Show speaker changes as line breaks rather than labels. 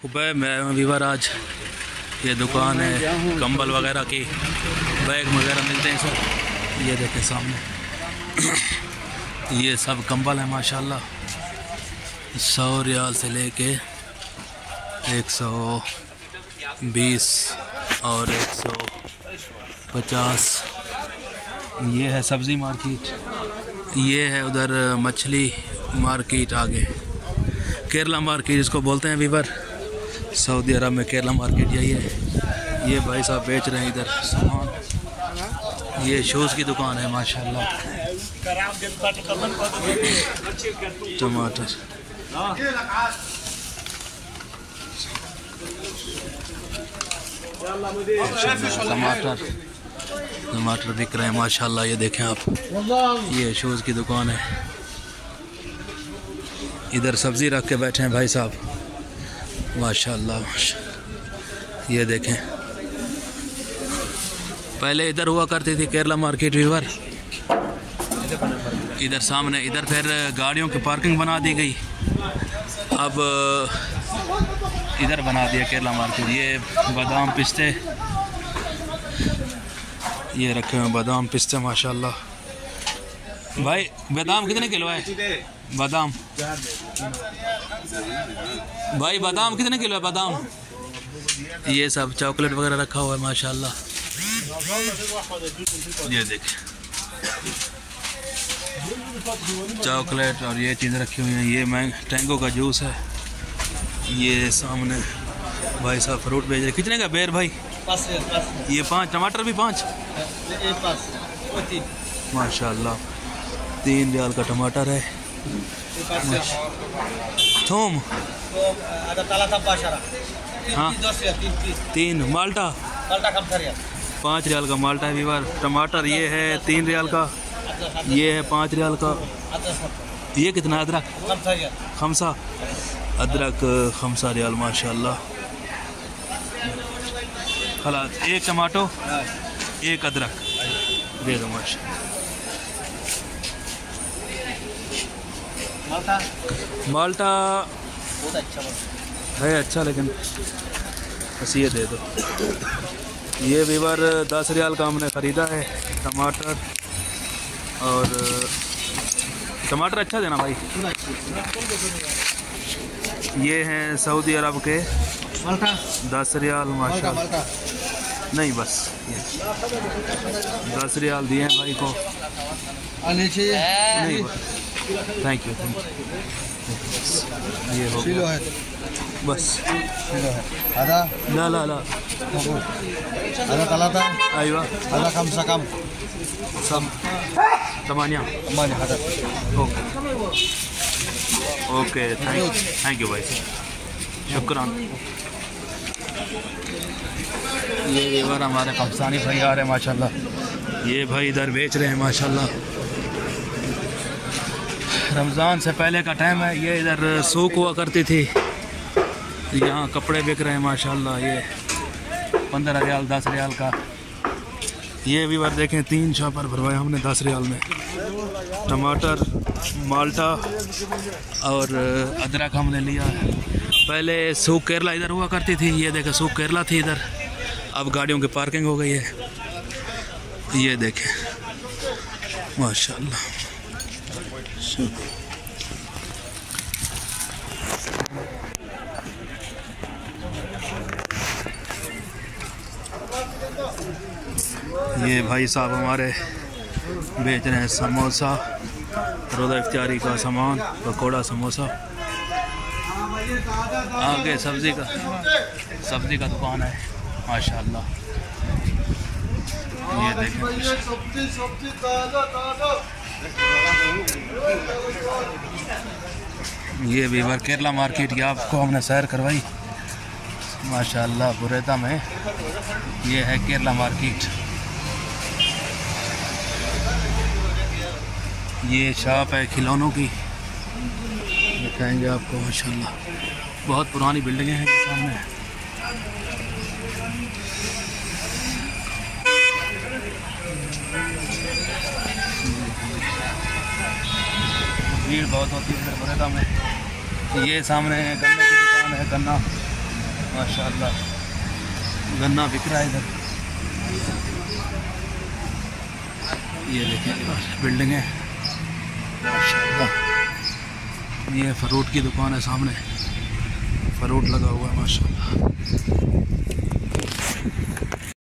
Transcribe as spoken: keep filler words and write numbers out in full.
सुबह मैं वीवर आज ये दुकान है कंबल वगैरह की, बैग वगैरह मिलते हैं सब। ये देखें सामने ये सब कंबल है माशाल्लाह। सौ रियाल से लेके एक सौ बीस और एक सौ पचास। ये है सब्ज़ी मार्केट, ये है उधर मछली मार्केट आगे, केरला मार्केट इसको बोलते हैं वीवर। सऊदी अरब में केरला मार्केट यही है। ये भाई साहब बेच रहे हैं इधर सामान। ये शूज़ की दुकान है माशाल्लाह। टमाटर टमाटर टमाटर बिक रहे हैं माशाल्लाह। ये देखें आप, ये शूज़ की दुकान है। इधर सब्ज़ी रख के बैठे हैं भाई साहब माशाल्लाह। ये देखें, पहले इधर हुआ करती थी केरला मार्केट वीवर, इधर सामने। इधर फिर गाड़ियों की पार्किंग बना दी गई, अब इधर बना दिया केरला मार्केट। ये बादाम पिस्ते, ये रखे हुए बादाम पिस्ते माशाल्लाह। भाई बादाम कितने किलो है? बादाम भाई बादाम कितने किलो है बादाम? ये सब चॉकलेट वगैरह रखा हुआ है माशाल्लाह। ये देखें चॉकलेट और ये चीज़ें रखी हुई हैं। ये मैंग टैंगो का जूस है। ये सामने भाई साहब फ्रूट बेच रहे। कितने का बेर भाई? ये पाँच। टमाटर भी पाँच माशाल्लाह। तीन रियाल का टमाटर है। थूम हाँ तीन। माल्टा पाँच रियाल का माल्टा है वीवर। टमाटर ये है तीन रियाल का, ये है पाँच रियाल का। ये कितना? अदरक खमसा, अदरक खमसा रियाल माशाल्लाह। खलास एक टमाटो एक अदरक दे दो माशाल्लाह। माल्टा बहुत अच्छा है, अच्छा, लेकिन बस ये दे दो। ये वीवर दस रियाल का हमने ख़रीदा है टमाटर। और टमाटर अच्छा देना भाई। ये हैं सऊदी अरब के दस रियाल माशाल्लाह। नहीं बस ये दस रियाल दिए हैं भाई को। नहीं थैंक यू थैंक यू। ये हो गया बस।
आधा
ला ला ला
आधा तला था।
अयवा
आधा कम से कम
सब तमानिया
आधा।
Okay okay thank thank you भाई, शुक्रान। ये वीवर हमारे पाकिस्तानी भाई आ रहे हैं माशाल्लाह। ये भाई इधर बेच रहे हैं माशाल्लाह। रमज़ान से पहले का टाइम है। ये इधर सूक हुआ करती थी, यहाँ कपड़े बिक रहे हैं माशाल्लाह। ये पंद्रह रियाल दस रियाल का। ये वीवर देखें, तीन शॉपर भरवाए हमने दस रियाल में। टमाटर, माल्टा और अदरक हमने लिया है। पहले सूक केरला इधर हुआ करती थी। ये देखें सूक केरला थी इधर, अब गाड़ियों की पार्किंग हो गई है। ये देखें माशाल्लाह। ये भाई साहब हमारे बेच रहे हैं समोसा, रोज़ा इफ्तारी का सामान, पकोड़ा समोसा। आगे सब्ज़ी का सब्ज़ी का दुकान है माशाल्लाह। ये देखें ये वीवर केरला मार्केट की आपको हमने सैर करवाई माशाल्लाह। बुरेदा में ये है केरला मार्केट। ये शॉप है खिलौनों की, दिखाएंगे आपको माशाल्लाह। बहुत पुरानी बिल्डिंगें हैं सामने। भीड़ बहुत होती है इधर बुरेदा में। ये सामने गन्ने की दुकान है, गन्ना
माशाल्लाह गन्ना बिक रहा है इधर।
ये देखिए बिल्डिंग है माशाल्लाह। ये फ्रूट की दुकान है, सामने फ्रूट लगा हुआ है माशाल्लाह।